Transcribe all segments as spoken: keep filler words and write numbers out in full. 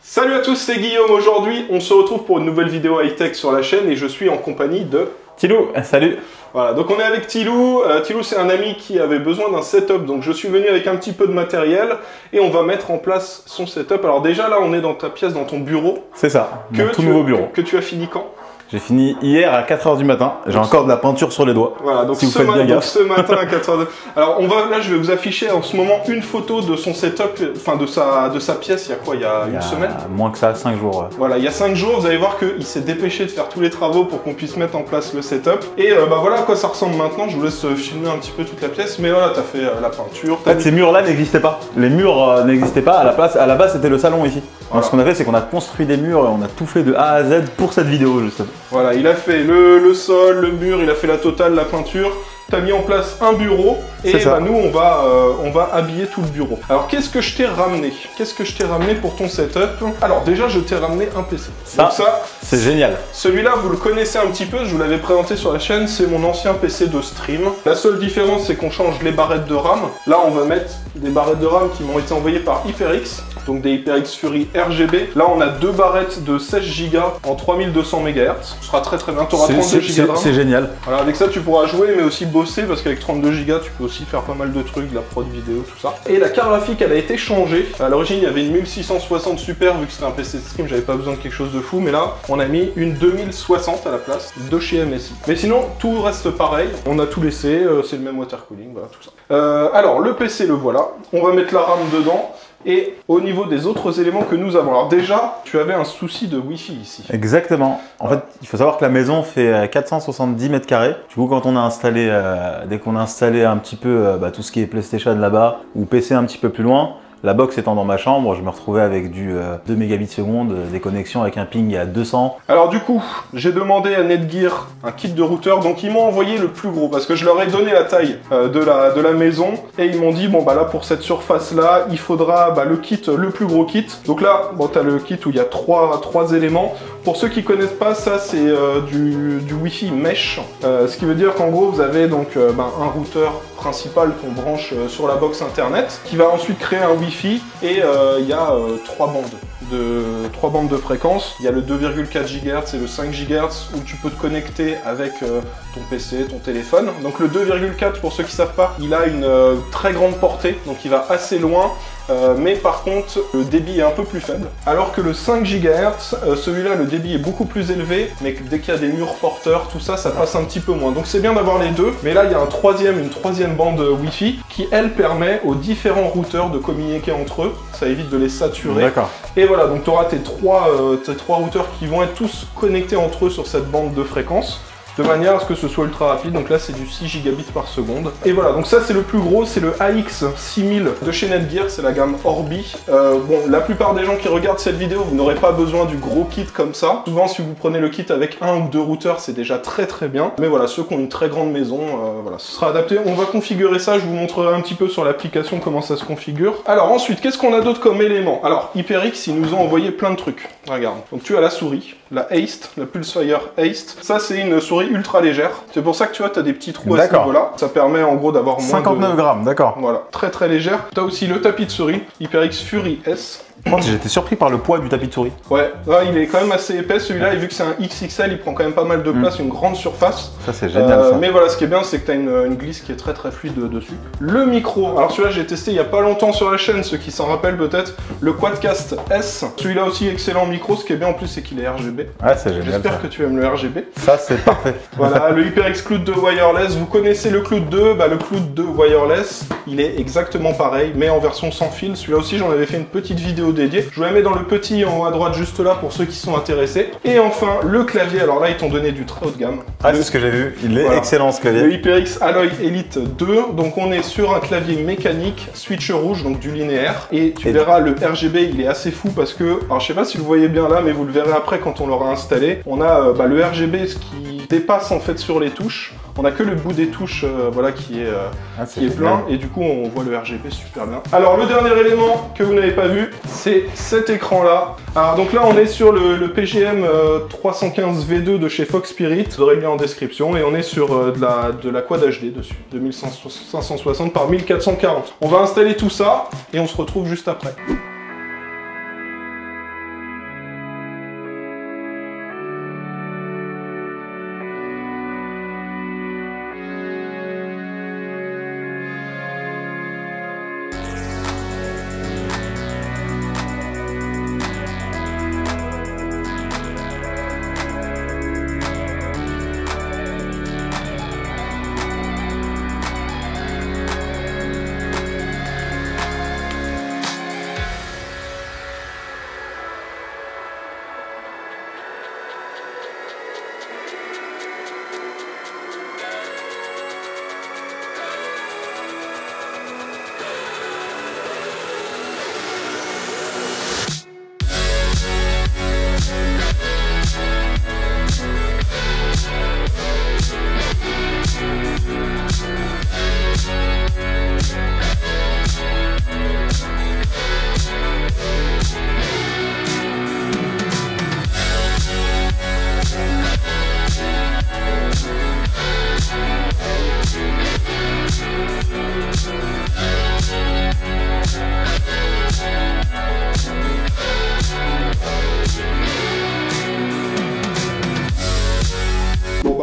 Salut à tous, c'est Guillaume. Aujourd'hui, on se retrouve pour une nouvelle vidéo high-tech sur la chaîne et je suis en compagnie de... Tilou, salut. Voilà, donc on est avec Tilou. Euh, Tilou, c'est un ami qui avait besoin d'un setup, donc je suis venu avec un petit peu de matériel et on va mettre en place son setup. Alors déjà, là, on est dans ta pièce, dans ton bureau. C'est ça, que mon tout tu, nouveau bureau. Que tu as fini quand? J'ai fini hier à quatre heures du matin. J'ai encore de la peinture sur les doigts. Voilà, donc, si vous ce, faites ma bien donc gaffe. ce matin à quatre heures. De... Alors on va, là je vais vous afficher en ce moment une photo de son setup, enfin de sa, de sa pièce. Il y a quoi? Il y a Il y une a semaine? Moins que ça, cinq jours. Ouais. Voilà, il y a cinq jours. Vous allez voir qu'il s'est dépêché de faire tous les travaux pour qu'on puisse mettre en place le setup. Et euh, bah voilà à quoi ça ressemble maintenant. Je vous laisse filmer un petit peu toute la pièce. Mais voilà, t'as fait euh, la peinture. En fait, ces murs-là n'existaient pas. Les murs euh, n'existaient pas. À la place, à la base, c'était le salon ici. Voilà. Donc, ce qu'on a fait, c'est qu'on a construit des murs et on a tout fait de A à Z pour cette vidéo, justement. Voilà, il a fait le, le sol, le mur, il a fait la totale, la peinture. T'as mis en place un bureau et bah, nous on va, euh, on va habiller tout le bureau. Alors qu'est-ce que je t'ai ramené? Qu'est-ce que je t'ai ramené pour ton setup? Alors déjà je t'ai ramené un P C. Ça, Donc ça c'est génial. Celui-là vous le connaissez un petit peu, je vous l'avais présenté sur la chaîne, c'est mon ancien P C de stream. La seule différence c'est qu'on change les barrettes de RAM. Là on va mettre des barrettes de RAM qui m'ont été envoyées par HyperX. Donc des HyperX Fury R G B. Là on a deux barrettes de seize giga en trois mille deux cents mégahertz. Ce sera très très bien, tu auras trente-deux giga de RAM. C'est génial. Voilà, avec ça tu pourras jouer mais aussi bosser parce qu'avec trente-deux giga tu peux aussi faire pas mal de trucs, de la prod vidéo, tout ça. Et la carte graphique elle a été changée. À l'origine il y avait une mille six cent soixante Super, vu que c'était un P C de stream, j'avais pas besoin de quelque chose de fou, mais là on a mis une deux mille soixante à la place de chez M S I. Mais sinon tout reste pareil, on a tout laissé, euh, c'est le même water cooling, voilà tout ça. Euh, alors le P C le voilà, on va mettre la RAM dedans. Et au niveau des autres éléments que nous avons, alors déjà, tu avais un souci de Wi-Fi ici. Exactement. En fait, il faut savoir que la maison fait quatre cent soixante-dix mètres carrés. Du coup, quand on a installé, euh, dès qu'on a installé un petit peu euh, bah, tout ce qui est PlayStation là-bas, ou P C un petit peu plus loin, la box étant dans ma chambre, je me retrouvais avec du euh, deux mégabits seconde, euh, des connexions avec un ping à deux cents. Alors du coup, j'ai demandé à Netgear un kit de routeur, donc ils m'ont envoyé le plus gros, parce que je leur ai donné la taille euh, de, la, de la maison, et ils m'ont dit, bon bah là pour cette surface-là, il faudra bah, le kit, le plus gros kit. Donc là, bon t'as le kit où il y a trois, trois éléments. Pour ceux qui connaissent pas, ça c'est euh, du, du Wi-Fi mesh, euh, ce qui veut dire qu'en gros vous avez donc euh, bah, un routeur principal qu'on branche euh, sur la box internet, qui va ensuite créer un Wi-Fi, et euh, il y a euh, trois bandes. De trois bandes de fréquences. Il y a le deux virgule quatre gigahertz et le cinq gigahertz où tu peux te connecter avec euh, ton P C, ton téléphone. Donc le deux virgule quatre, pour ceux qui ne savent pas, il a une euh, très grande portée, donc il va assez loin. Euh, mais par contre, le débit est un peu plus faible. Alors que le cinq gigahertz, euh, celui-là, le débit est beaucoup plus élevé, mais dès qu'il y a des murs porteurs, tout ça, ça passe un petit peu moins. Donc c'est bien d'avoir les deux, mais là, il y a un troisième, une troisième bande Wi-Fi qui, elle, permet aux différents routeurs de communiquer entre eux. Ça évite de les saturer. D'accord. Et voilà, donc tu auras tes trois, euh, tes trois routeurs qui vont être tous connectés entre eux sur cette bande de fréquence, de manière à ce que ce soit ultra rapide. Donc là c'est du six gigabits par seconde. Et voilà, donc ça c'est le plus gros, c'est le A X six mille de chez Netgear, c'est la gamme Orbi. Euh, bon, la plupart des gens qui regardent cette vidéo, vous n'aurez pas besoin du gros kit comme ça. Souvent si vous prenez le kit avec un ou deux routeurs, c'est déjà très très bien. Mais voilà, ceux qui ont une très grande maison, euh, voilà, ce sera adapté. On va configurer ça, je vous montrerai un petit peu sur l'application comment ça se configure. Alors ensuite, qu'est-ce qu'on a d'autre comme élément? Alors HyperX, ils nous ont envoyé plein de trucs. Regarde, donc tu as la souris, la Haste, la Pulsefire Haste. Ça c'est une souris ultra légère. C'est pour ça que tu vois, tu as des petits trous à ce niveau-là. Ça permet en gros d'avoir moins cinquante-neuf grammes, d'accord. Voilà, très très légère. Tu as aussi le tapis de souris, HyperX Fury S. J'étais surpris par le poids du tapis de souris. Ouais, là, il est quand même assez épais celui-là, et vu que c'est un X X L, il prend quand même pas mal de place, mmh. une grande surface. Ça c'est génial euh, ça. Mais voilà, ce qui est bien, c'est que tu as une, une glisse qui est très très fluide dessus. Le micro, alors celui-là j'ai testé il y a pas longtemps sur la chaîne, ceux qui s'en rappellent peut-être, le Quadcast S. Celui-là aussi excellent micro, ce qui est bien en plus c'est qu'il est R G B. Ouais, c'est génial. J'espère que tu aimes le R G B. Ça c'est parfait. Voilà, le HyperX Cloud deux Wireless, vous connaissez le Cloud deux, bah, le Cloud deux Wireless, il est exactement pareil, mais en version sans fil. Celui-là aussi j'en avais fait une petite vidéo dédiée. Je vous la mets dans le petit en haut à droite juste là pour ceux qui sont intéressés. Et enfin le clavier, alors là ils t'ont donné du très haut de gamme. Ah, c'est ce que j'ai vu, il est voilà. Excellent ce clavier. Le HyperX Alloy Elite deux, donc on est sur un clavier mécanique, switch rouge, donc du linéaire. Et tu et verras le R G B il est assez fou parce que, alors je sais pas si vous le voyez bien là, mais vous le verrez après quand on l'aura installé. On a euh, bah, le R G B ce qui dépasse en fait sur les touches. On a que le bout des touches euh, voilà, qui est, euh, ah, qui est plein et du coup on voit le R G B super bien. Alors le dernier élément que vous n'avez pas vu, c'est cet écran là. Alors donc là on est sur le, le P G M euh, trois cent quinze V deux de chez Fox Spirit, vous aurez le lien en description, et on est sur euh, de, la, de la Quad H D dessus, deux mille cinq cent soixante par mille quatre cent quarante. On va installer tout ça et on se retrouve juste après.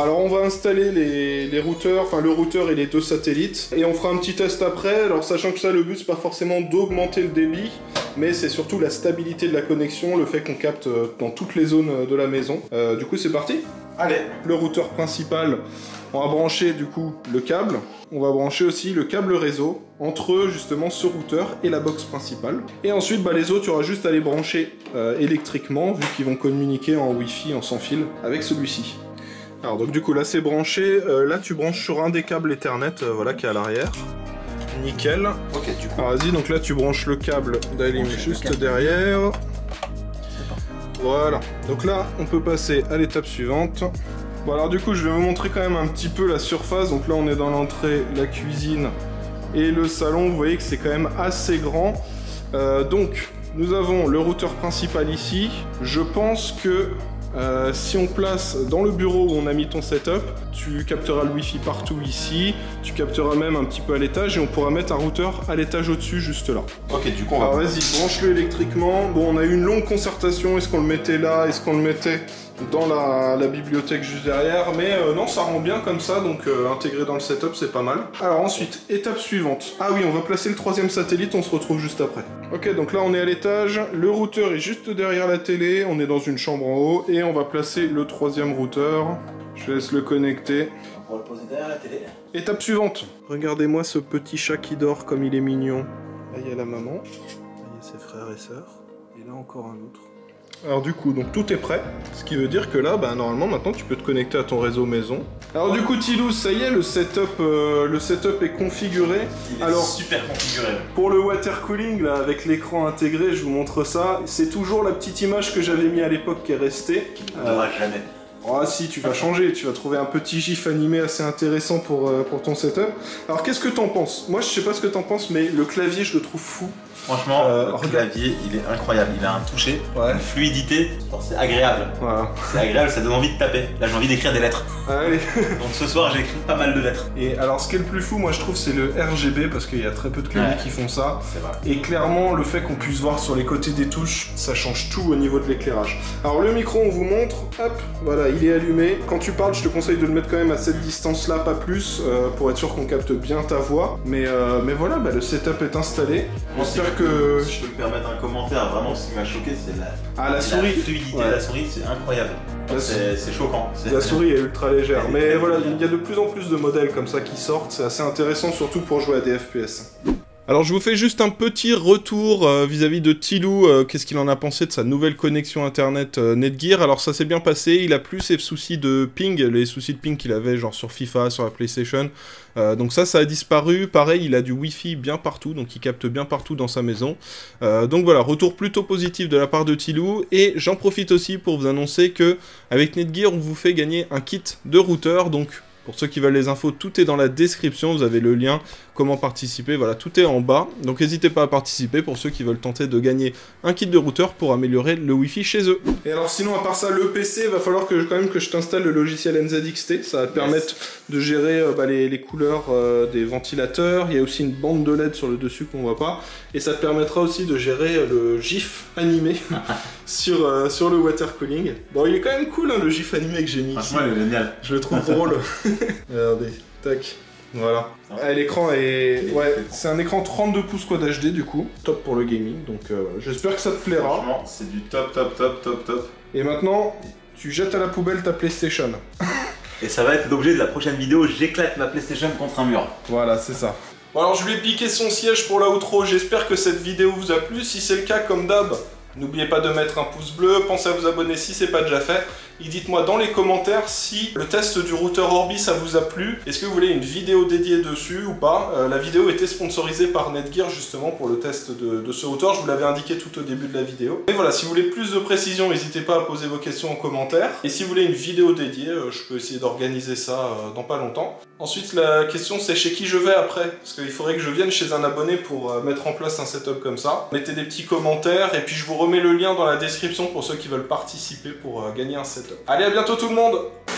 alors on va installer les, les routeurs, enfin le routeur et les deux satellites, et on fera un petit test après. Alors sachant que ça, le but c'est pas forcément d'augmenter le débit, mais c'est surtout la stabilité de la connexion, le fait qu'on capte dans toutes les zones de la maison. Euh, du coup c'est parti. Allez, le routeur principal, on va brancher du coup le câble. On va brancher aussi le câble réseau entre justement ce routeur et la box principale. Et ensuite, bah, les autres, tu auras juste à les brancher euh, électriquement, vu qu'ils vont communiquer en Wi-Fi, en sans fil, avec celui-ci. Alors donc du coup là c'est branché, euh, là tu branches sur un des câbles Ethernet, euh, voilà, qui est à l'arrière. Nickel. Ok, du coup. Vas-y, donc là tu branches le câble d'Alim juste derrière. Voilà. Donc là on peut passer à l'étape suivante. Bon alors du coup je vais vous montrer quand même un petit peu la surface. Donc là on est dans l'entrée, la cuisine et le salon. Vous voyez que c'est quand même assez grand. Euh, donc nous avons le routeur principal ici. Je pense que Euh, si on place dans le bureau où on a mis ton setup, tu capteras le Wi-Fi partout ici, tu capteras même un petit peu à l'étage et on pourra mettre un routeur à l'étage au-dessus juste là. Ok, du coup on va... Alors vas-y, branche-le électriquement. Bon, on a eu une longue concertation, est-ce qu'on le mettait là, est-ce qu'on le mettait dans la, la bibliothèque juste derrière, mais euh, non, ça rend bien comme ça, donc euh, intégré dans le setup, c'est pas mal. Alors ensuite, étape suivante. Ah oui, on va placer le troisième satellite, on se retrouve juste après. Ok, donc là on est à l'étage, le routeur est juste derrière la télé, on est dans une chambre en haut, et on va placer le troisième routeur. Je laisse le connecter. On va le poser derrière la télé. Étape suivante. Regardez-moi ce petit chat qui dort comme il est mignon. Là il y a la maman, là il y a ses frères et sœurs, et là encore un autre. Alors du coup, donc tout est prêt, ce qui veut dire que là, bah, normalement, maintenant, tu peux te connecter à ton réseau maison. Alors du coup, Tilou, ça y est, le setup, euh, le setup est configuré. Il est Alors, super configuré. Pour le water cooling, là, avec l'écran intégré, je vous montre ça. C'est toujours la petite image que j'avais mis à l'époque qui est restée. Qui ne bougera euh... jamais. Ah si, tu vas changer, tu vas trouver un petit gif animé assez intéressant pour, euh, pour ton setup. Alors qu'est-ce que t'en penses? Moi je sais pas ce que t'en penses, mais le clavier je le trouve fou. Franchement, euh, le regarde. clavier il est incroyable, il a un toucher, ouais. Une fluidité, c'est agréable. Voilà. C'est agréable, ça donne envie de taper. Là j'ai envie d'écrire des lettres. Allez. Donc ce soir j'ai écrit pas mal de lettres. Et alors ce qui est le plus fou, moi je trouve, c'est le R G B, parce qu'il y a très peu de claviers ouais. qui font ça. C'est vrai. Et clairement, le fait qu'on puisse voir sur les côtés des touches, ça change tout au niveau de l'éclairage. Alors le micro, on vous montre, hop, voilà, il est allumé. Quand tu parles, je te conseille de le mettre quand même à cette distance-là, pas plus, euh, pour être sûr qu'on capte bien ta voix. Mais, euh, mais voilà, bah, le setup est installé. J'espère que... Si je peux me permettre un commentaire, vraiment ce qui m'a choqué, c'est la... Ah, la souris. La fluidité ouais. de la souris, c'est incroyable. C'est choquant. La souris est ultra légère. Mais est voilà, il y a de plus en plus de modèles comme ça qui sortent. C'est assez intéressant, surtout pour jouer à des F P S. Alors je vous fais juste un petit retour vis-à-vis -vis de Tilou, euh, qu'est-ce qu'il en a pensé de sa nouvelle connexion internet euh, Netgear. Alors ça s'est bien passé, il a plus ses soucis de ping, les soucis de ping qu'il avait genre sur FIFA, sur la PlayStation, euh, donc ça ça a disparu. Pareil, il a du Wi-Fi bien partout, donc il capte bien partout dans sa maison, euh, donc voilà, retour plutôt positif de la part de Tilou. Et j'en profite aussi pour vous annoncer que avec Netgear on vous fait gagner un kit de routeur, donc pour ceux qui veulent les infos, tout est dans la description, vous avez le lien, comment participer, voilà, tout est en bas. Donc n'hésitez pas à participer pour ceux qui veulent tenter de gagner un kit de routeur pour améliorer le Wi-Fi chez eux. Et alors sinon, à part ça, le P C, il va falloir que, quand même que je t'installe le logiciel N Z X T, ça va te permettre yes. de gérer euh, bah, les, les couleurs euh, des ventilateurs, il y a aussi une bande de L E D sur le dessus qu'on voit pas, et ça te permettra aussi de gérer euh, le GIF animé sur, euh, sur le water cooling. Bon, il est quand même cool hein, le GIF animé que j'ai mis ici. Franchement, il est génial. Je le trouve drôle. Regardez, tac, voilà. Ah, l'écran est... Ouais, c'est un écran trente-deux pouces Quad H D du coup, top pour le gaming, donc euh, j'espère que ça te plaira. Franchement, c'est du top, top, top, top, top. Et maintenant, tu jettes à la poubelle ta PlayStation. Et ça va être l'objet de la prochaine vidéo, j'éclate ma PlayStation contre un mur. Voilà, c'est ça. Bon alors, je lui ai piqué son siège pour la outro, j'espère que cette vidéo vous a plu. Si c'est le cas, comme d'hab, n'oubliez pas de mettre un pouce bleu, pensez à vous abonner si c'est pas déjà fait. Et dites-moi dans les commentaires si le test du routeur Orbi ça vous a plu. Est-ce que vous voulez une vidéo dédiée dessus ou pas? euh, La vidéo était sponsorisée par Netgear justement pour le test de, de ce routeur. Je vous l'avais indiqué tout au début de la vidéo. Et voilà, si vous voulez plus de précision, n'hésitez pas à poser vos questions en commentaire. Et si vous voulez une vidéo dédiée, euh, je peux essayer d'organiser ça euh, dans pas longtemps. Ensuite, la question c'est chez qui je vais après. Parce qu'il faudrait que je vienne chez un abonné pour euh, mettre en place un setup comme ça. Mettez des petits commentaires et puis je vous remets le lien dans la description pour ceux qui veulent participer pour euh, gagner un setup. Allez, à bientôt tout le monde!